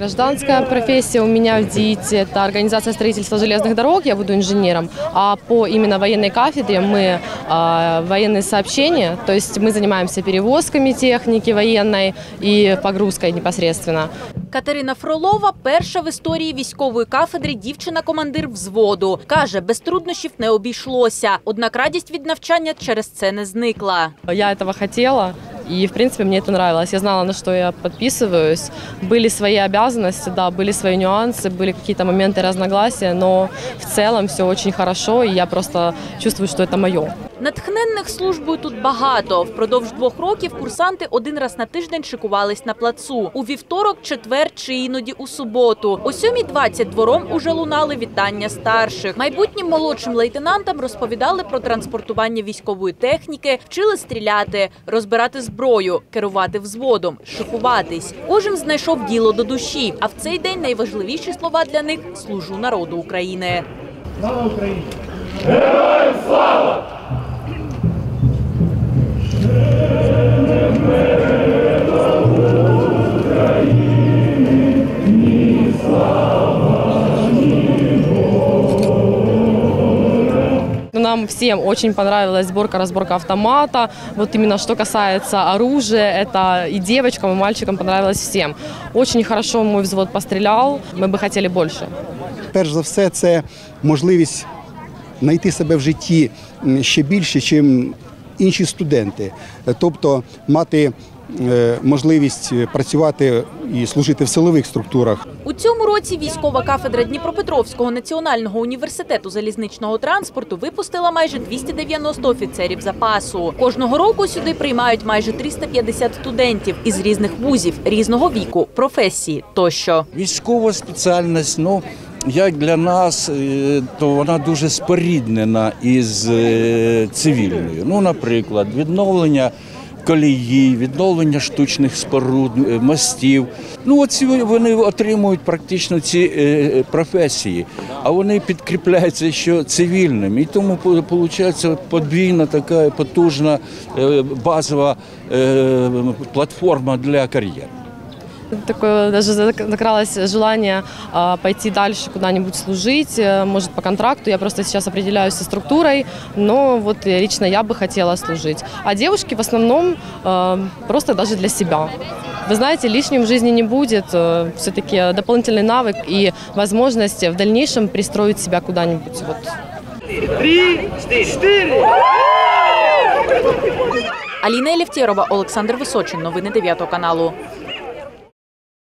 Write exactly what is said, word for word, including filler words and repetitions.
Гражданская профессия у меня в ДИИТе – это организация строительства железных дорог, я буду инженером. А по именно военной кафедре мы э, военные сообщения, то есть мы занимаемся перевозками техники военной и погрузкой непосредственно. Катерина Фролова – перша в історії військової кафедри дівчина-командир взводу. Каже, без труднощів не обійшлося. Однак радість від навчання через це не зникла. Я этого хотела. И, в принципе, мне это нравилось. Я знала, на что я подписываюсь. Были свои обязанности, да, были свои нюансы, были какие-то моменты разногласия, но в целом все очень хорошо, и я просто чувствую, что это мое. Натхненних службою тут багато. Впродовж двох років курсанти один раз на тиждень шикувались на плацу. У вівторок, четвер чи іноді у суботу. О сьомій двадцять двором уже лунали вітання старших. Майбутнім молодшим лейтенантам розповідали про транспортування військової техніки, вчили стріляти, розбирати зброю, керувати взводом, шикуватись. Кожен знайшов діло до душі. А в цей день найважливіші слова для них – «Служу народу України». Слава Україні! Героям слава! Нам всем очень понравилась сборка-разборка автомата. Вот именно что касается оружия, это и девочкам, и мальчикам понравилось всем. Очень хорошо мой взвод пострелял, мы бы хотели больше. Перш за все, це можливість знайти себе в житті ще більше, ніж інші студенти. Тобто мати можливість працювати і служити в силових структурах. У цьому році військова кафедра Дніпропетровського національного університету залізничного транспорту випустила майже двісті дев'яносто офіцерів запасу. Кожного року сюди приймають майже триста п'ятдесят студентів із різних вузів, різного віку, професії тощо. Військова спеціальність, ну, як для нас, то вона дуже споріднена із цивільною. Ну, наприклад, відновлення колії, відновлення штучних споруд, мостів. Ну, оці вони отримують практично ці професії, а вони підкріпляються ще цивільним. І тому виходить подвійна така потужна базова платформа для кар'єри. Такое даже закралось желание а, пойти дальше куда-нибудь служить, может по контракту. Я просто сейчас определяюсь со структурой, но вот лично я бы хотела служить. А девушки в основном а, просто даже для себя. Вы знаете, лишним в жизни не будет. Все-таки дополнительный навык и возможность в дальнейшем пристроить себя куда-нибудь. Вот. Три, четыре! Аліна Елефтєрова, Олександр Височин. Новини дев'ятого каналу.